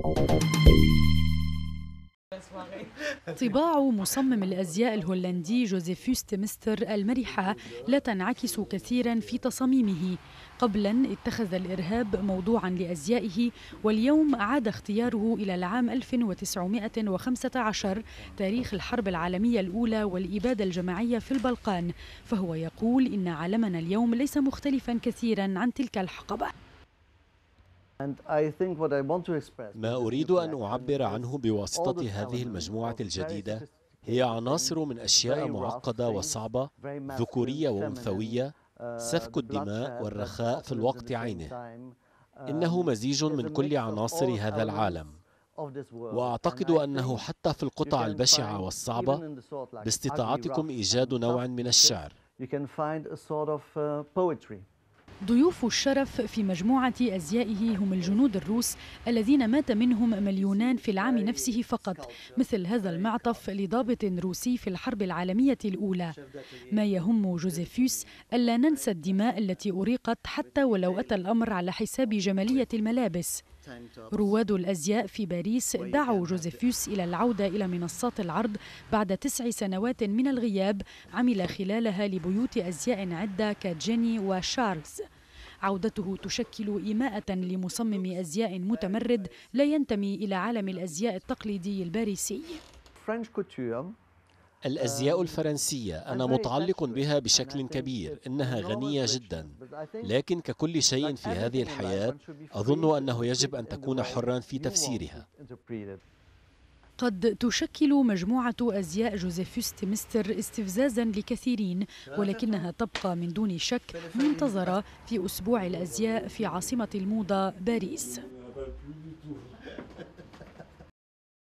طباع مصمم الأزياء الهولندي جوزيفوس تيمستر المرحة لا تنعكس كثيرا في تصاميمه. قبلا اتخذ الإرهاب موضوعا لأزيائه، واليوم عاد اختياره إلى العام 1915، تاريخ الحرب العالمية الأولى والإبادة الجماعية في البلقان، فهو يقول إن عالمنا اليوم ليس مختلفا كثيرا عن تلك الحقبة. ما أريد أن أعبر عنه بواسطة هذه المجموعة الجديدة هي عناصر من أشياء معقدة وصعبة، ذكورية وأنثوية، سفك الدماء والرخاء في الوقت عينه. إنه مزيج من كل عناصر هذا العالم، وأعتقد أنه حتى في القطع البشعة والصعبة باستطاعتكم إيجاد نوع من الشعر. ضيوف الشرف في مجموعة أزيائه هم الجنود الروس الذين مات منهم مليونان في العام نفسه فقط، مثل هذا المعطف لضابط روسي في الحرب العالمية الأولى. ما يهم جوزيفوس ألا ننسى الدماء التي أريقت حتى ولو أتى الأمر على حساب جمالية الملابس. رواد الأزياء في باريس دعوا جوزيفوس إلى العودة إلى منصات العرض بعد 9 سنوات من الغياب عمل خلالها لبيوت أزياء عدة كجيني وشارلز. عودته تشكل إيماءة لمصمم أزياء متمرد لا ينتمي إلى عالم الأزياء التقليدي الباريسي. الأزياء الفرنسية أنا متعلق بها بشكل كبير، إنها غنية جدا، لكن ككل شيء في هذه الحياة أظن أنه يجب أن تكون حرا في تفسيرها. قد تشكل مجموعة أزياء جوزيفوس تيمستر استفزازا لكثيرين، ولكنها تبقى من دون شك منتظرة في أسبوع الأزياء في عاصمة الموضة باريس.